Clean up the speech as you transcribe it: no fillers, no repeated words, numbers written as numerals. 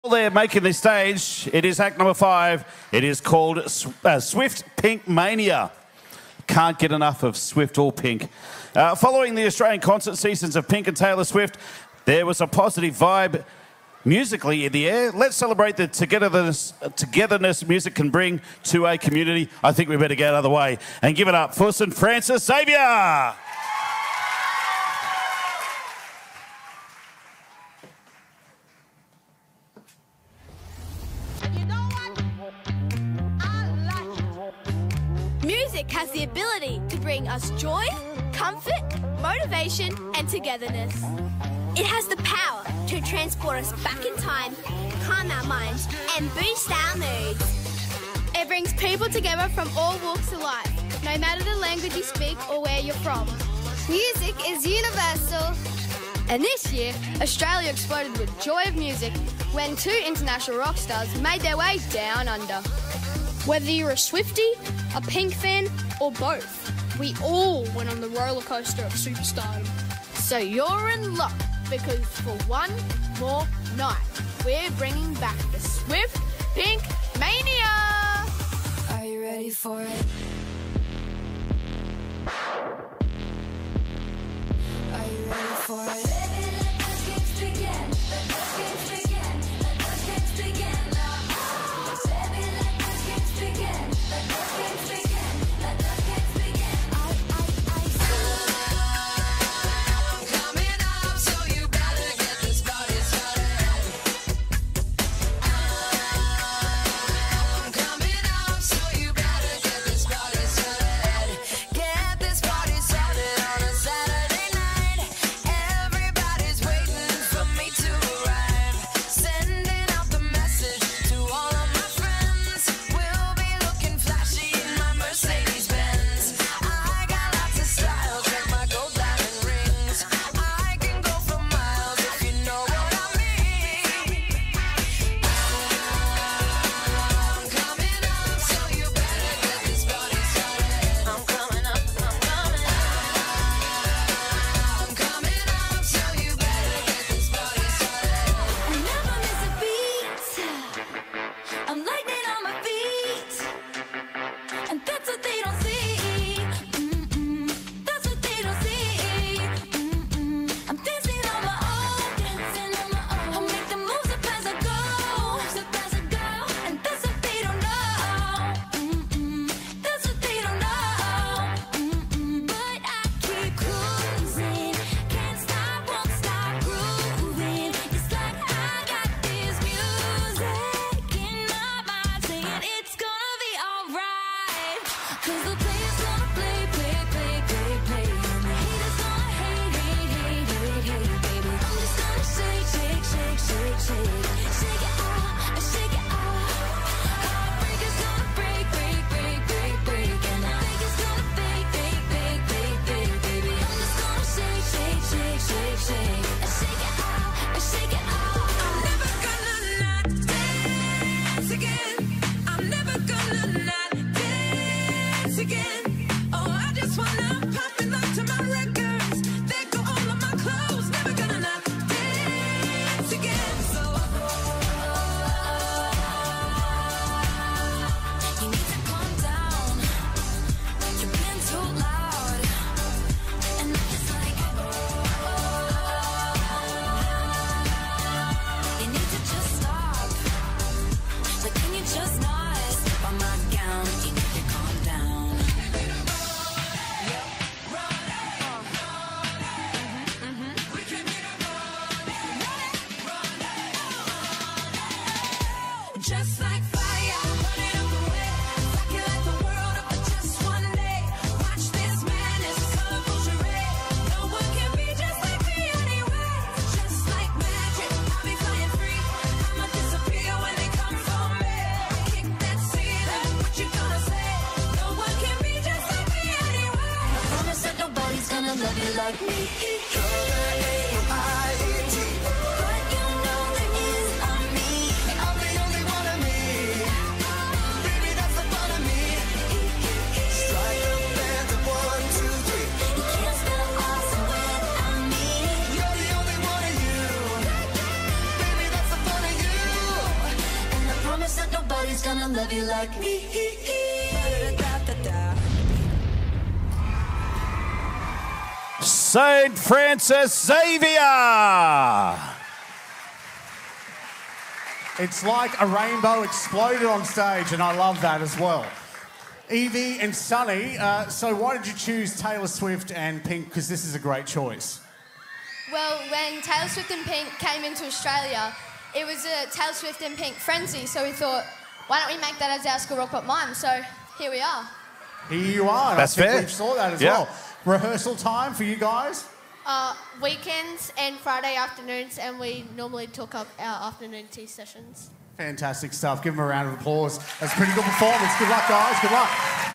They're making this stage. It is act number 5. It is called Swift Pink Mania. Can't get enough of Swift or Pink. Following the Australian concert seasons of Pink and Taylor Swift, there was a positive vibe musically in the air. Let's celebrate the togetherness music can bring to a community. I think we better get out of the way and give it up for St Francis Xavier. Music has the ability to bring us joy, comfort, motivation and togetherness. It has the power to transport us back in time, calm our minds and boost our moods. It brings people together from all walks of life, no matter the language you speak or where you're from. Music is universal. And this year, Australia exploded with joy of music when 2 international rock stars made their way down under. Whether you're a Swiftie, a Pink fan, or both, we all went on the roller coaster of superstardom. So you're in luck, because for one more night, we're bringing back the Swift Pink Mania! Are you ready for it? Are you ready for it? Baby, let the games begin. Let the games begin. Let the games begin now. Baby, let the games begin. Let the games begin. Let the games begin. I'm coming up, so you better get this party started. I'm coming up, so you better get this party started. Get this party started on a Saturday night. Everybody's waiting for me to arrive. Sending out the message to all of my friends. We'll be looking flashy in my Mercedes Benz. I got lots of style, check my gold diamond rings. I can go for miles if you know what I mean. I'm coming up, so you better get this party started. I'm coming up, I'm coming up. I'm coming up, so you better get this party started. I never miss a beat. I'm lightning on my feet. And that's what they don't see. That's what they don't see. I'm dancing on my own, dancing on my own. I'll make the moves up as I go, and that's what they don't know. That's what they don't know. But I keep cruising, can't stop, won't stop grooving. It's like I got this music in my mind saying it's gonna be alright. 'Cause the player's gonna play, play, play, play, play. And the haters gonna hate, hate, hate, hate, hate, baby. I'm just gonna shake, shake, shake, shake, shake. Shake it out, shake it out. Heartbreaker's gonna break, break, break, break, break. And the faker's gonna fake, fake, fake, fake, fake, baby. I'm just gonna shake, shake, shake, shake, shake. Shake it out, shake it out. I'm never gonna not dance again. I'm never gonna not dance again. Oh, I just wanna pop and lock to my records. There go all of my clothes. Never gonna not dance again. So you need to calm down. You're being too loud. And it's like you need to just stop. Like, can you just not step on my gown? You need to calm down. Just like fire, burning up the way. I can light the world up for just one day. Watch this madness, colorful charade. No one can be just like me anyway. Just like magic, I'll be flying free. I'ma disappear when they come for me. Kick that ceiling, what you gonna say? No one can be just like me anyway. I promise that nobody's gonna love you like me. But you know there is a me. I'm the only one of me. Baby, that's the fun of me. Strike a band of 1, 2, 3. You can't spell awesome without me. You're the only one of you. Baby, that's the fun of you. nobody's gonna love you like me. St. Francis Xavier. It's like a rainbow exploded on stage, and I love that as well. Evie and Sunny, so why did you choose Taylor Swift and Pink? Because this is a great choice. Well, when Taylor Swift and Pink came into Australia, it was a Taylor Swift and Pink frenzy, so we thought, why don't we make that as our School Rock Pop Mime? So here we are. Here you are. That's I think fair. we saw that as Yeah. well. Rehearsal time for you guys? Weekends and Friday afternoons, and we normally took up our afternoon tea sessions. Fantastic stuff. Give them a round of applause. That's a pretty good performance. Good luck, guys. Good luck.